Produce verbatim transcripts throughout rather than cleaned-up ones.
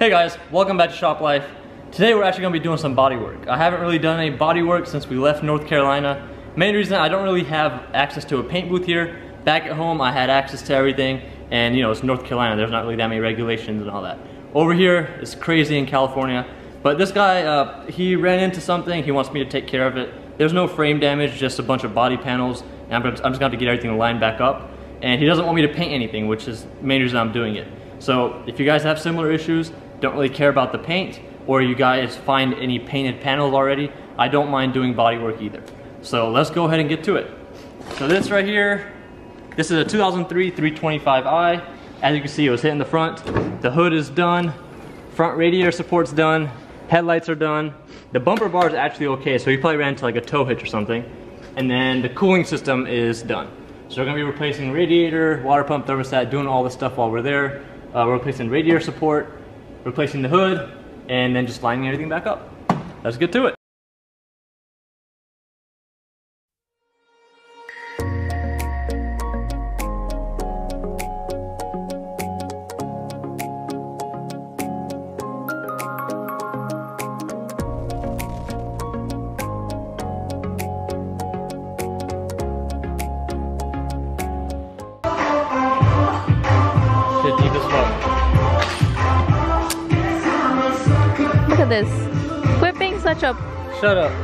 Hey guys, welcome back to Shop Life. Today we're actually going to be doing some body work. I haven't really done any body work since we left North Carolina. Main reason, I don't really have access to a paint booth here. Back at home I had access to everything, and you know, it's North Carolina, there's not really that many regulations and all that. Over here, it's crazy in California. But this guy, uh, he ran into something, he wants me to take care of it. There's no frame damage, just a bunch of body panels, and I'm just, I'm just going to have to get everything lined back up. And he doesn't want me to paint anything, which is the main reason I'm doing it. So if you guys have similar issues, don't really care about the paint, or you guys find any painted panels already, I don't mind doing body work either. So let's go ahead and get to it. So this right here, this is a two thousand three three twenty-five i. As you can see, it was hitting the front. The hood is done. Front radiator support's done. Headlights are done. The bumper bar is actually okay, so he probably ran into like a tow hitch or something. And then the cooling system is done. So we're gonna be replacing radiator, water pump, thermostat, doing all this stuff while we're there. Uh, we're replacing radiator support, replacing the hood, and then just lining everything back up. Let's get to it. Shit, deep as fuck. Look at this. Quit being such a... Shut up.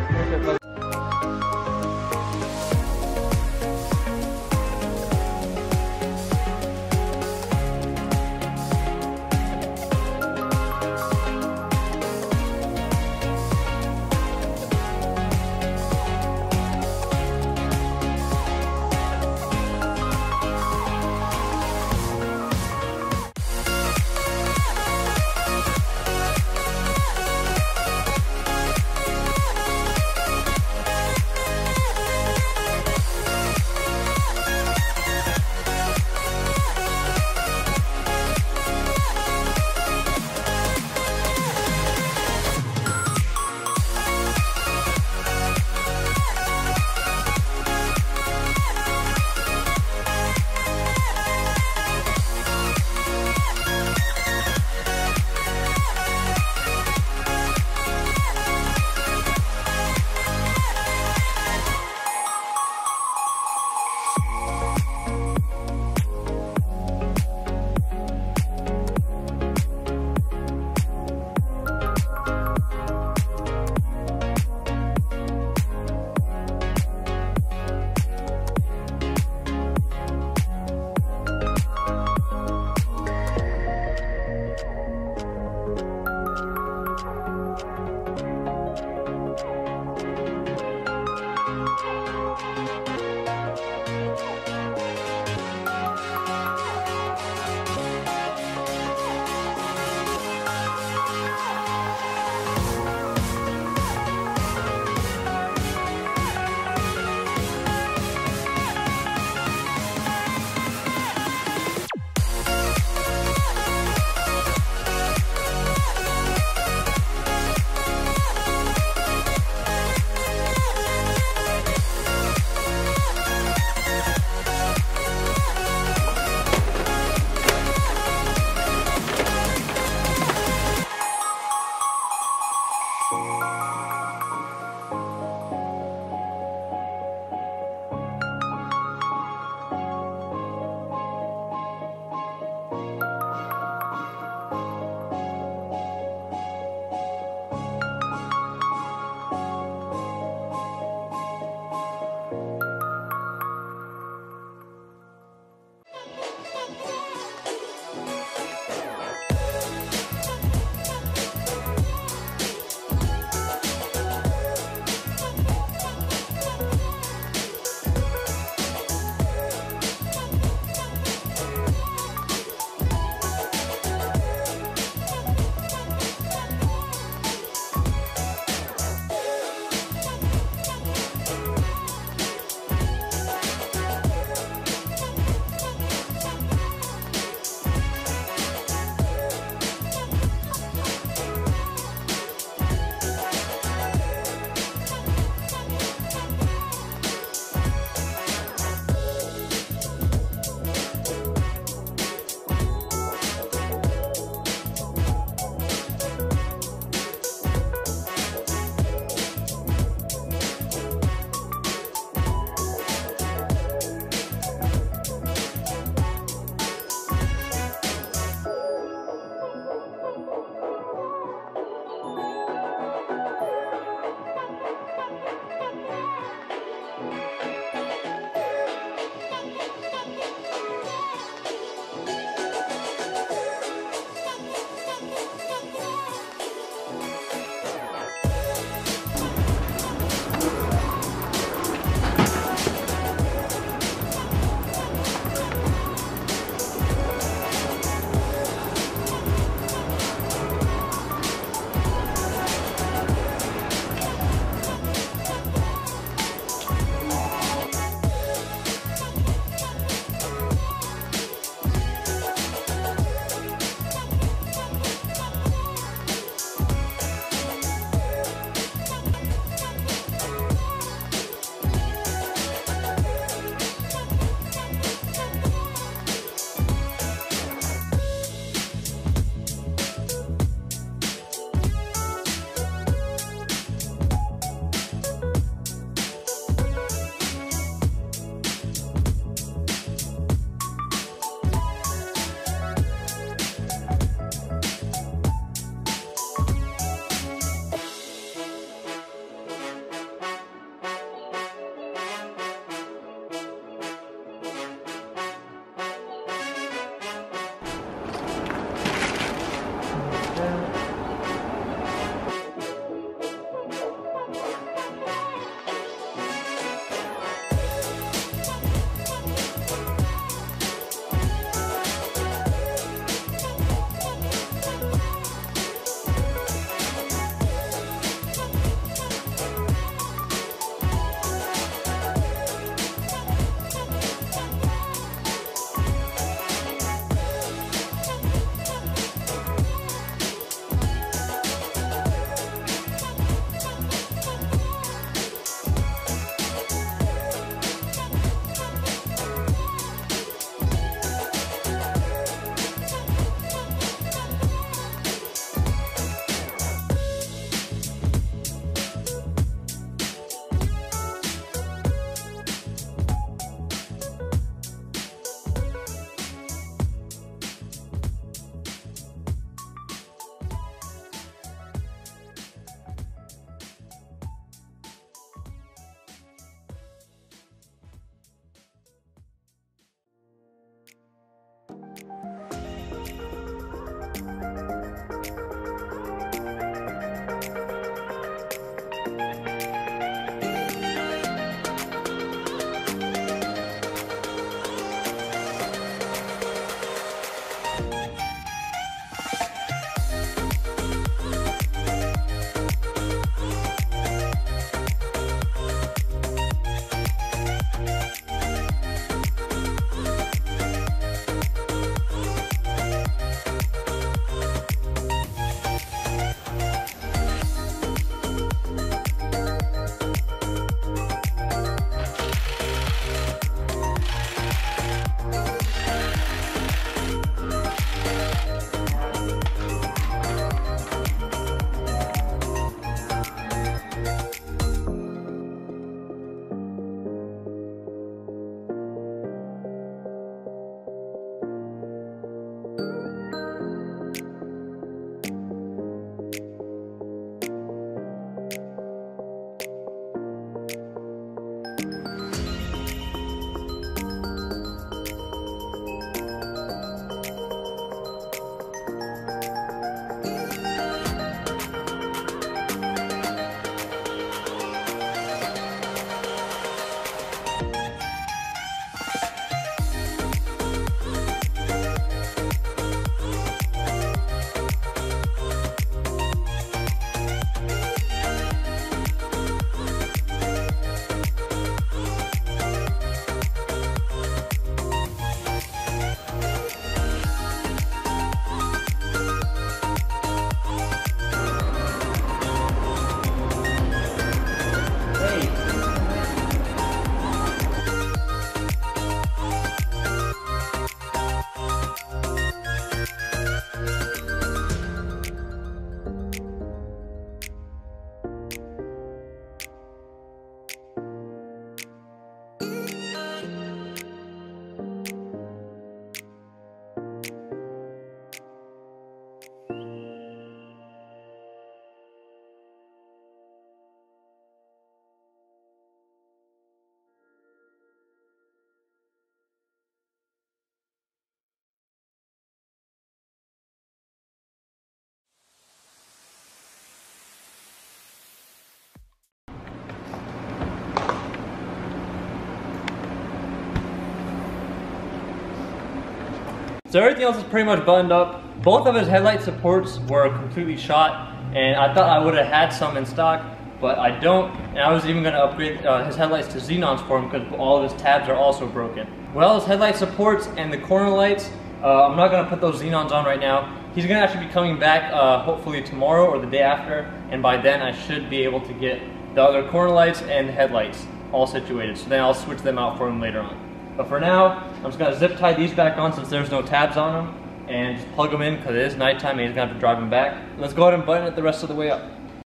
So everything else is pretty much buttoned up. Both of his headlight supports were completely shot, and I thought I would have had some in stock, but I don't. And I was even going to upgrade uh, his headlights to xenons for him because all of his tabs are also broken. Well, his headlight supports and the corner lights, uh, I'm not going to put those xenons on right now. He's going to actually be coming back uh, hopefully tomorrow or the day after, and by then I should be able to get the other corner lights and the headlights all situated. So then I'll switch them out for him later on. But for now, I'm just going to zip tie these back on since there's no tabs on them, and just plug them in because it is nighttime and he's going to have to drive them back. Let's go ahead and button it the rest of the way up.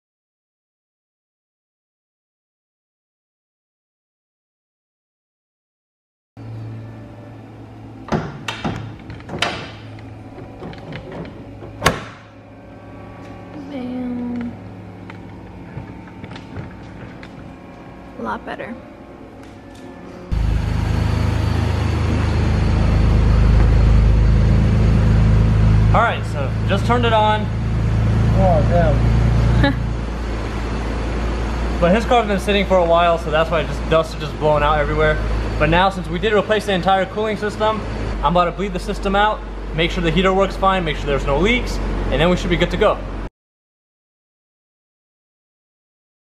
Bam. A lot better. Alright, so just turned it on. Oh, damn. But his car's been sitting for a while, so that's why just dust is just blowing out everywhere. But now, since we did replace the entire cooling system, I'm about to bleed the system out, make sure the heater works fine, make sure there's no leaks, and then we should be good to go.